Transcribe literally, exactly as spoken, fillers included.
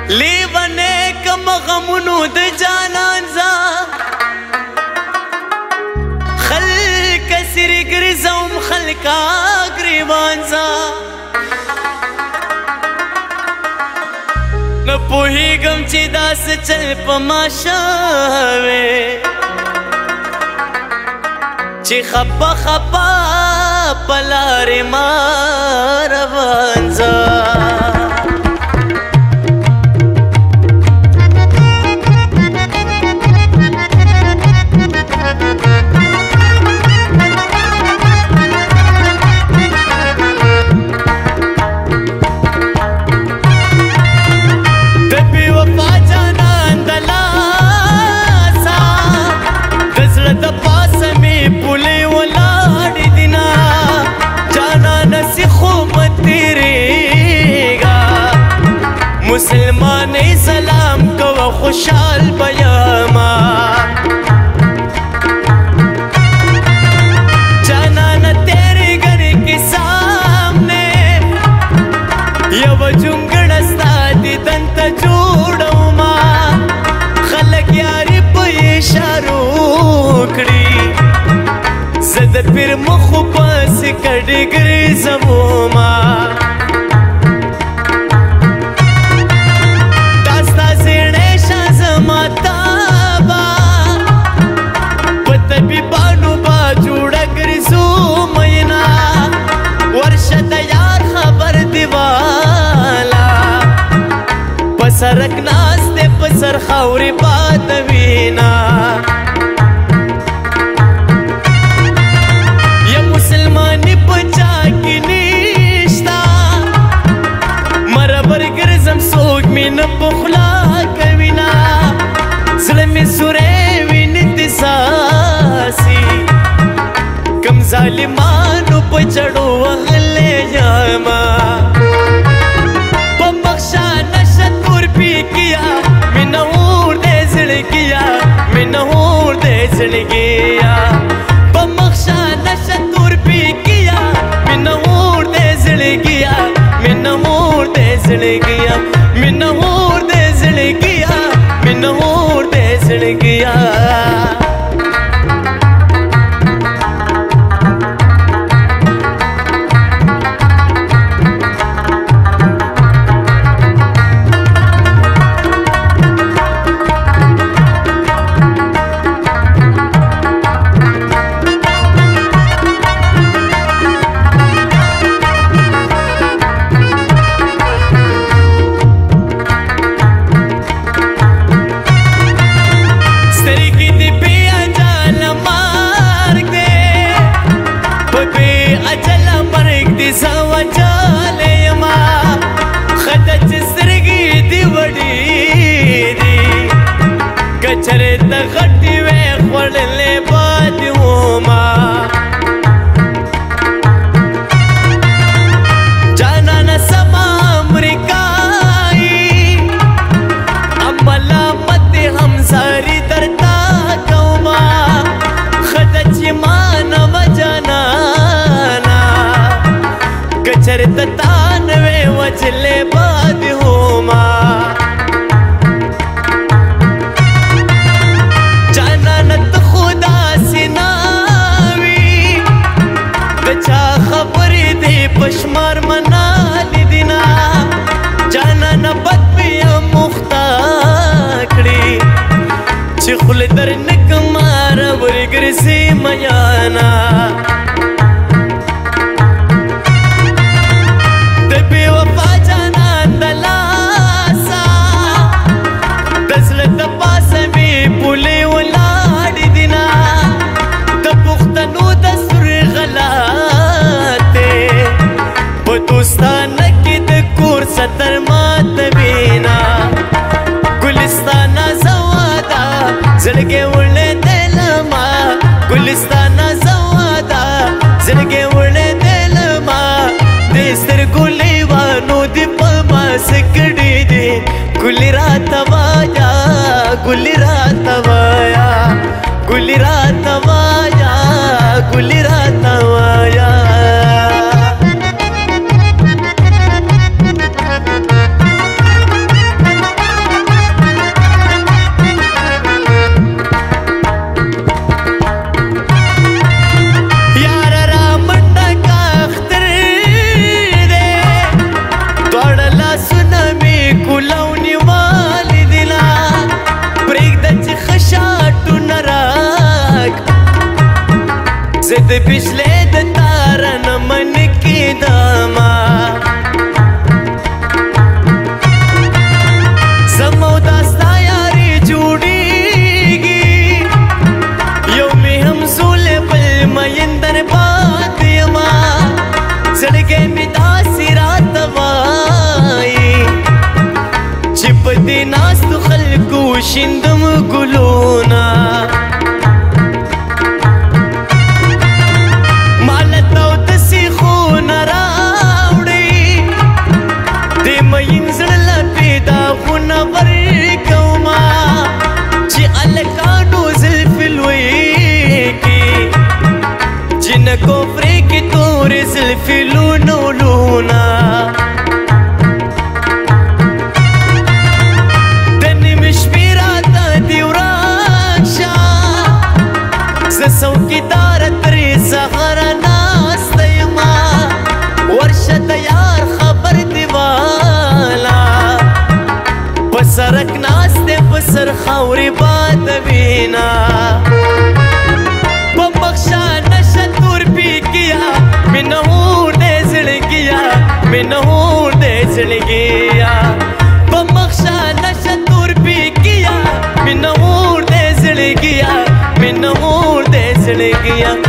لیونے کم غمونو د جانان زا خلق سر گرزوم خلقا گریوان زا نپوهیگم چی داس چل پما شاوے چی خبا خبا پلار ما روان زا مسلمان سلام کو خوشحال بیاما جانانا تیرے گھر کے سامنے یو جنگڑستا دی دنت جوڑو ما خلق یاری پہ اشارو کڑی زد پھر مخو پاس کڑی گری زمو ما سرک ناس دے پسر خاوری بات وینا یا مسلمانی پچا کی نیشتا مربر گرزم سوگ میں نبخلا کوینا ظلمی سورے وین انتساسی کم ظالمانو پچڑو اغلے جاما کیا میں نور دے زڑگیا میں نور دے زڑگیا بمخشا نشتور پی کیا میں نور دے زڑگیا میں نور دے زڑگیا میں نور دے زڑگیا میں نور دے زڑگیا کچھرے تا غٹی وے خوڑلے باد ہوما جانا نسما امریکائی امالا مت ہم ساری درتا کوما خدچی مانا وجانانا کچھرے تا تانوے وجلے باد ہوما پشمار منالی دینا جانا نبت بیا مختاکڑی چی خل در نکمارا ورگرسی میانا دبی وفا جانا دلاسا دزل دپاس بی پولی ولاڈی دینا دپختنو دسر غلاتے دوستانہ کی دکور ستر مات بینا گلستانہ زوادا زلگے وڑے دلما گلستانہ زوادا زلگے وڑے دلما دیستر گلی وانو دی پما سکڑی دی گلی رات وایا گلی رات وایا گلی رات وایا گلی رات وایا زد پښلې د تار نه من کېدما زمو داستا یاري جوړیږي یو مې هم زول بل مېندر پاتې ما زړګې مې داسې راته وایي چې په دې ناستو خلکو شیندم ګلونه کوفرې کې تورې زلفې لونو لونا د نیمې شپې راته دې ورک شه زه څوکیدار ترې سهاره ناسته یمه ورشه د یار خبر دې والا په سړک ناست دی په سر خاورې باد وینا منور دے زړګیا منور دے زړګیا په مخشا نشه تور پیګیا منور دے زړګیا منور دے زړګیا